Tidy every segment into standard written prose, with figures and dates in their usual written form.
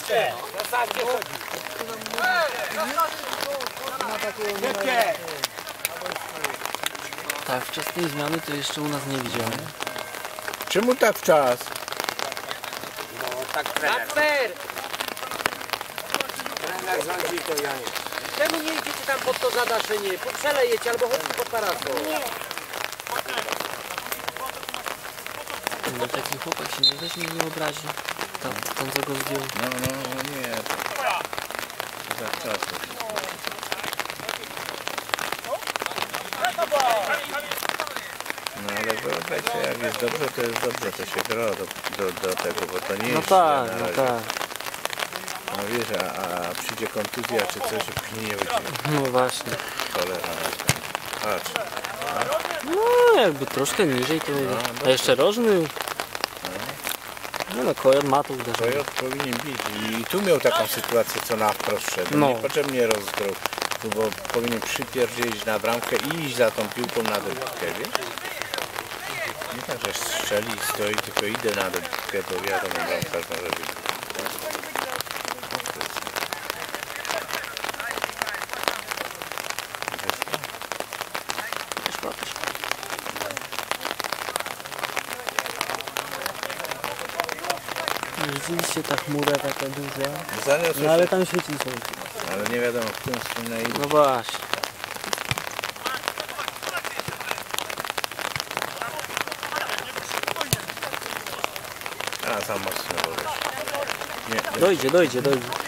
Tak, wczesnej zmiany to jeszcze u nas nie widziałem. Czemu tak wczas? No tak trener. Trener rządzi, to ja nie. Czemu nie idziecie tam pod to zadaszenie? Przelejecie albo chodźcie pod parasol. Nie. No taki chłopak się nie weźmie, nie obrazi. Ten co go zdjął. No nie. Za wczas. No ale wyobraź sobie, jak jest dobrze, to jest dobrze, to się gra do tego, bo to nie jest No źle na razie. tak. No wiesz, a przyjdzie kontuzja czy coś, i później nie będzie. No właśnie. Cholera. Patrz. No jakby troszkę niżej to... A jeszcze rożny. No Kojot ma to uderzenie. Kojot powinien bić. I tu miał taką sytuację, co na wprost szedł. No. Niepotrzebnie rozgrał, bo powinien przypierdzielić na bramkę i iść za tą piłką na debitkę, wiesz? Nie tak, że strzeli i stoi, tylko idę na debitkę, bo wiadomo, bramkarz może być. Widzieliście ta chmura taka duża? Zaniosł No ale tam świeci słońce. ale nie wiadomo, w którą stronę idzie. No właśnie. A, za mocno powiesz. Nie, Dojdzie.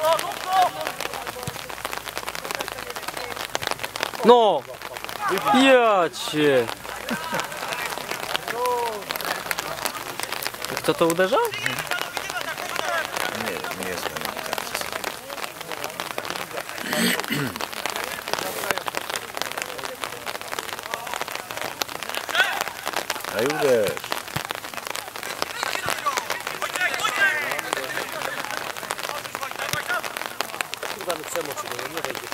No! Ja cię! Kto to uderzał? nie jest to A uderz. Kurwa, no przemocy, bo nie wejdzie.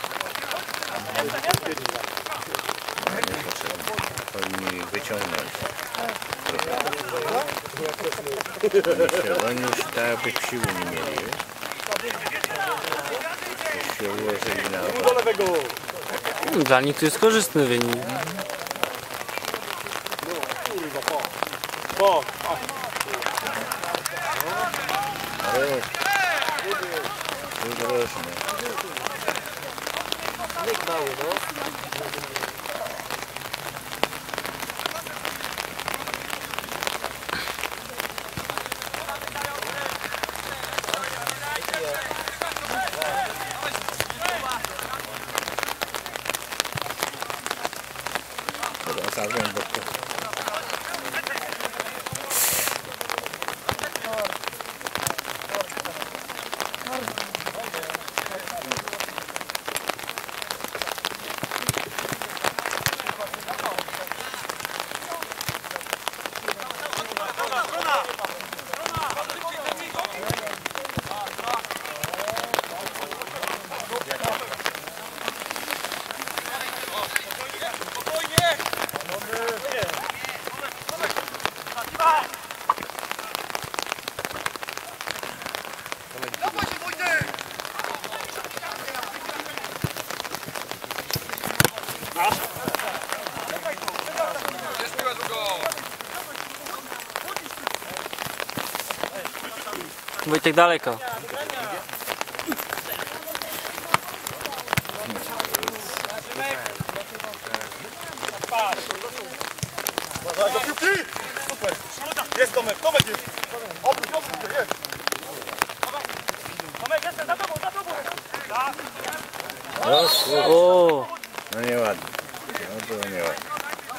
Powinni wyciągnąć. Oni już tak jakby siły nie mieli, wiesz? Już się ułożyli na... Dla nich to jest korzystny wynik. Ale... Już rośnie. Nikt mały, no. Chyba za głęboko. Wojtek daleko. Do piłki! Super! Jest Tomek, jest! Obróć, jest! Tomek, jestem za tobą! O! No nieładnie. No było nieładnie.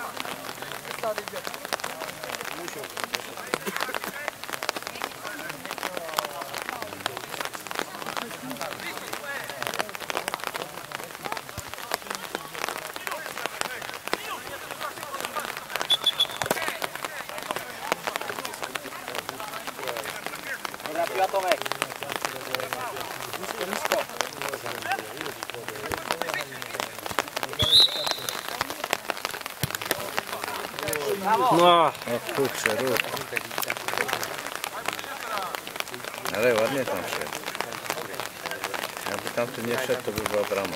Dobra, piła Tomek. Nisko. No! O kurczę, ruch. Ale ładnie tam szedł. tamten nie wszedł, to by była brama.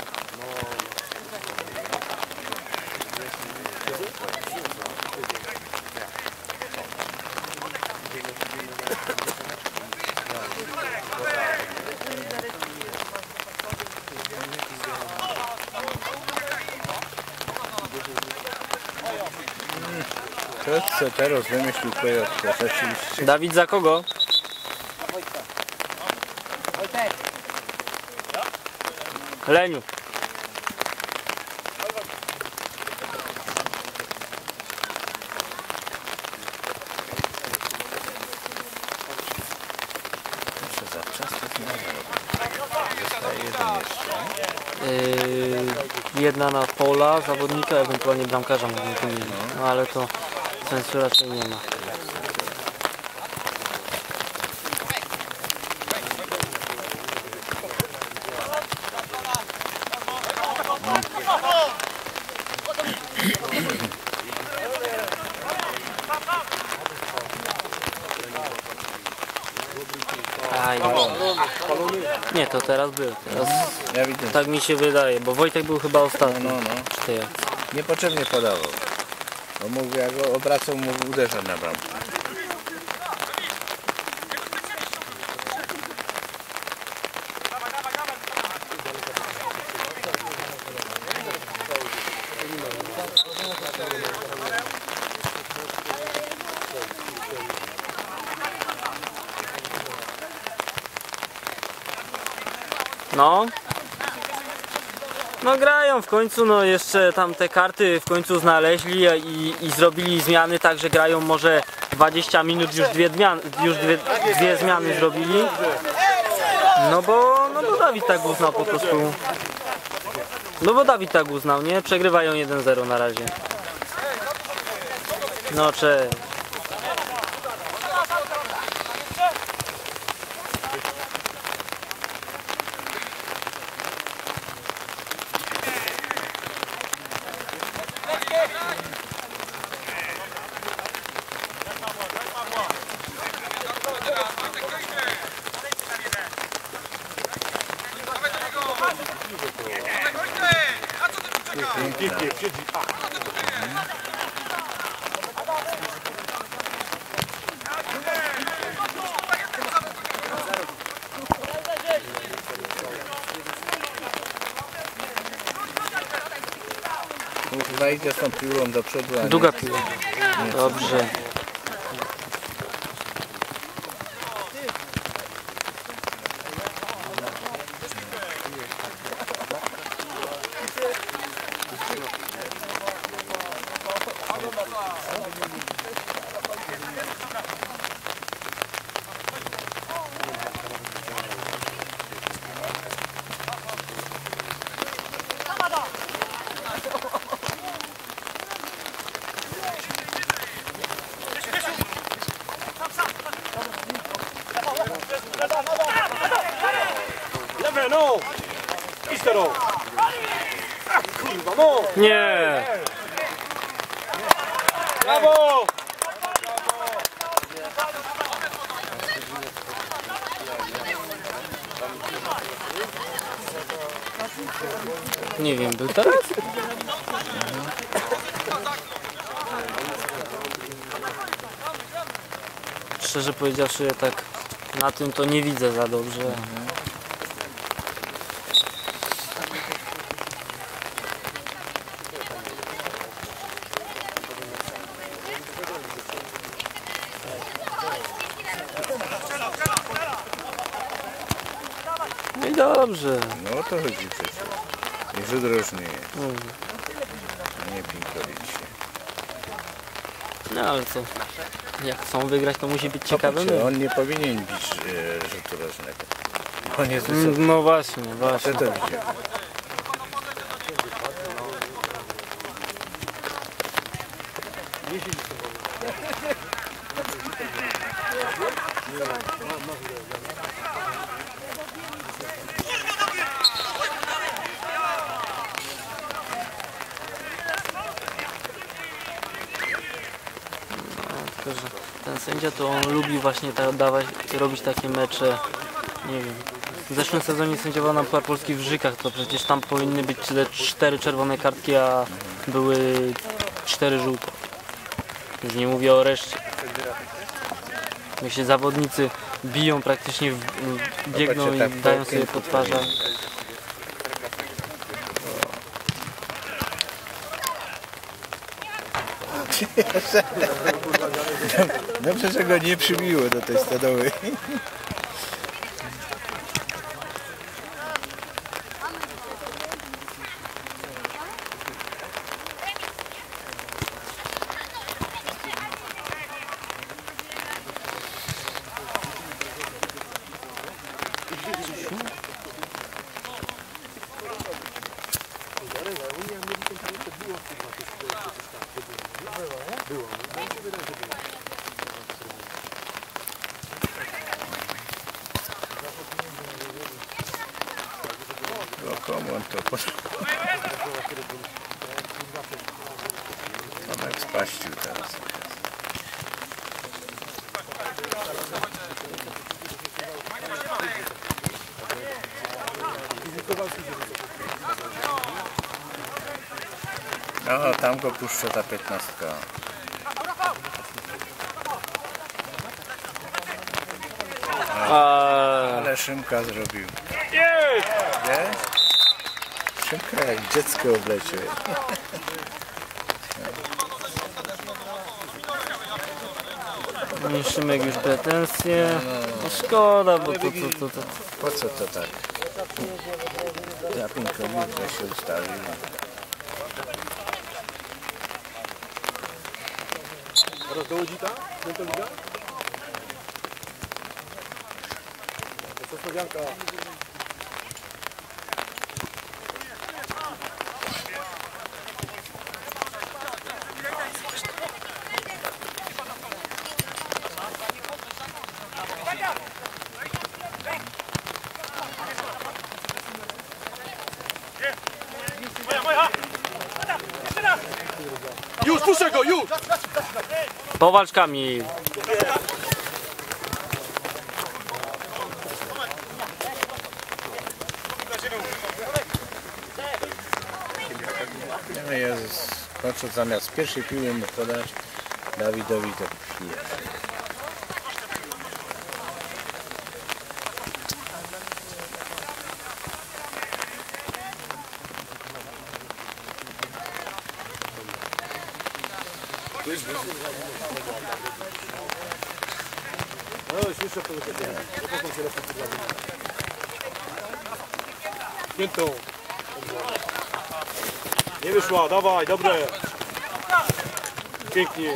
Co teraz wymyślił Pojotko? Rzeczywiście. Dawid, za kogo? Leniu. Jeszcze za czas to zmiana. Zostaje jeden jeszcze. Jedna na pola zawodnika, ewentualnie bramkarza mógłbym powiedzieć. No ale to sensu raczej nie ma. Aj, nie, to teraz był. Teraz Ja widzę. tak mi się wydaje, bo Wojtek był chyba ostatni No. przy tej akcji. Niepotrzebnie podawał. Bo mógł, jak go obracał, mógł uderzać na bramkę. No. No grają w końcu, no jeszcze tam te karty w końcu znaleźli i zrobili zmiany, tak że grają może 20 minut, już dwie zmiany zrobili. No bo Dawid tak uznał po prostu. No bo Dawid tak uznał, nie? Przegrywają 1-0 na razie. No cześć. Chyba idzie z tą piłą do przodu, a nie... Długa piła. Dobrze. Lewe, no! Idź to, no! A kurwa, no! Nie! Brawo! Nie wiem, był teraz? Szczerze powiedziawszy, ja tak na tym to nie widzę za dobrze. No i dobrze. No o to chodzi przecież. Niech rzut rożny jest. Nie pinkolić się. No ale co? Jak chcą wygrać, to musi być ciekawy Popatrzcie, mecz. on nie powinien bić rzutu rożnego. On jest wysoki. No właśnie, właśnie. Co to widział? Tylko, że ten sędzia to on lubi właśnie robić takie mecze, nie wiem, w zeszłym sezonie sędziował nam Puchar Polski w Żykach, to przecież tam powinny być 4 czerwone kartki, a były 4 żółte. Już nie mówię o reszcie. Jak się zawodnicy biją, praktycznie biegną i dają sobie po twarzach. Dobrze, że go nie przybiło do tej stodoły. Komu on to Tomek spaścił teraz. No, tam go puszcza ta 15. Ale Szymka zrobił. Nie? Szymka jak dziecko oblecie. Szymek już pretensje. No szkoda, bo to. Po co to tak? Ja Pinkowi się ustawił. Teraz do Łodzika? Piątoliga? To Słowianka. Już, puszczę go, już! Powalcz Kamil. No Jezus, kończąc zamiast pierwszej piły mu podać Dawidowi to pije. No, już jeszcze Piętą. Nie wyszła, dawaj, dobre. Pięknie.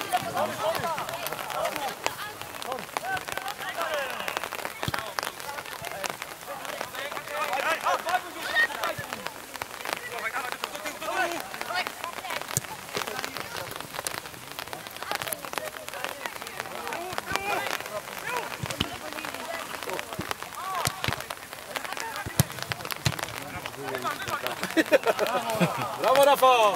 Brawo, Rafał!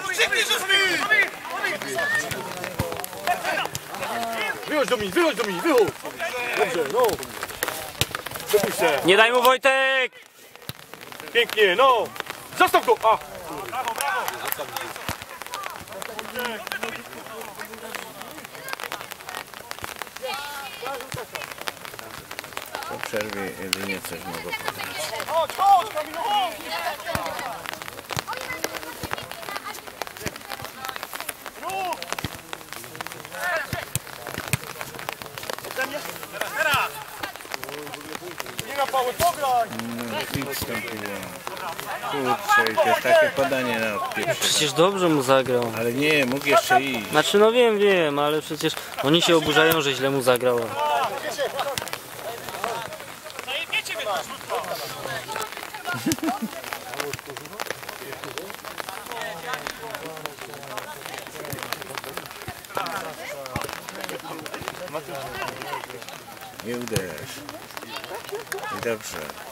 Wychodź do mnie, wychodź! Dobrze, no. Przepuść się. Nie daj mu, Wojtek! Pięknie, no. Zostaw go! A! Po przerwie jedynie coś mogło podać. Chodź, Kamilu, chodź! Nie ma Paweł, pograj! No, nic tam piło. Kurczę, i to jest takie podanie na odpieprze. Przecież dobrze mu zagrał. Ale nie, mógł jeszcze iść. Znaczy no wiem, ale przecież oni się oburzają, że źle mu zagrała. Nie uderz. I dobrze.